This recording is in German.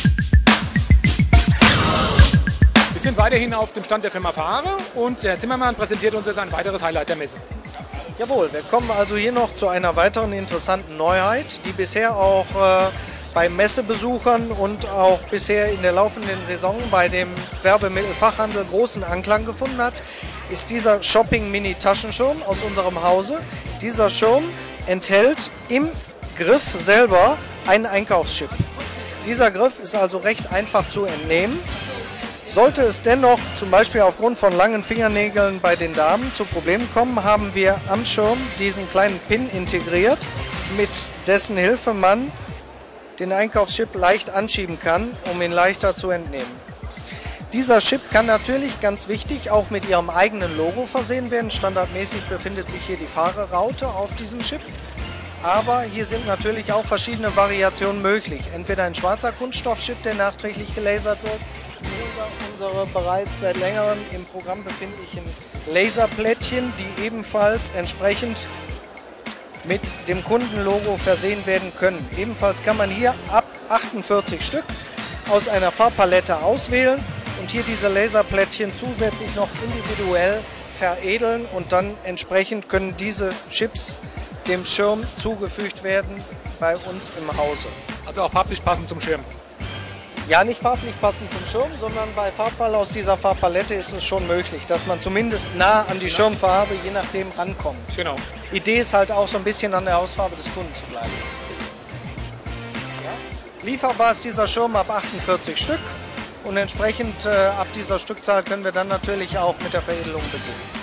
Wir sind weiterhin auf dem Stand der Firma Fahre und der Herr Zimmermann präsentiert uns jetzt ein weiteres Highlight der Messe. Jawohl, wir kommen also hier noch zu einer weiteren interessanten Neuheit, die bisher auch bei Messebesuchern und auch bisher in der laufenden Saison bei dem Werbemittelfachhandel großen Anklang gefunden hat, ist dieser Shopping-Mini-Taschenschirm aus unserem Hause. Dieser Schirm enthält im Griff selber einen Einkaufschip. Dieser Griff ist also recht einfach zu entnehmen. Sollte es dennoch zum Beispiel aufgrund von langen Fingernägeln bei den Damen zu Problemen kommen, haben wir am Schirm diesen kleinen Pin integriert, mit dessen Hilfe man den Einkaufschip leicht anschieben kann, um ihn leichter zu entnehmen. Dieser Chip kann natürlich, ganz wichtig, auch mit ihrem eigenen Logo versehen werden. Standardmäßig befindet sich hier die Fahrerraute auf diesem Chip. Aber hier sind natürlich auch verschiedene Variationen möglich. Entweder ein schwarzer Kunststoffchip, der nachträglich gelasert wird, oder unsere bereits seit längerem im Programm befindlichen Laserplättchen, die ebenfalls entsprechend mit dem Kundenlogo versehen werden können. Ebenfalls kann man hier ab 48 Stück aus einer Farbpalette auswählen und hier diese Laserplättchen zusätzlich noch individuell veredeln und dann entsprechend können diese Chips dem Schirm zugefügt werden bei uns im Hause. Also auch farblich passend zum Schirm. Ja, nicht farblich passend zum Schirm, sondern bei Farbwahl aus dieser Farbpalette ist es schon möglich, dass man zumindest nah an die Schirmfarbe je nachdem rankommt. Genau. Idee ist halt auch so ein bisschen an der Hausfarbe des Kunden zu bleiben. Ja? Lieferbar ist dieser Schirm ab 48 Stück und entsprechend ab dieser Stückzahl können wir dann natürlich auch mit der Veredelung beginnen.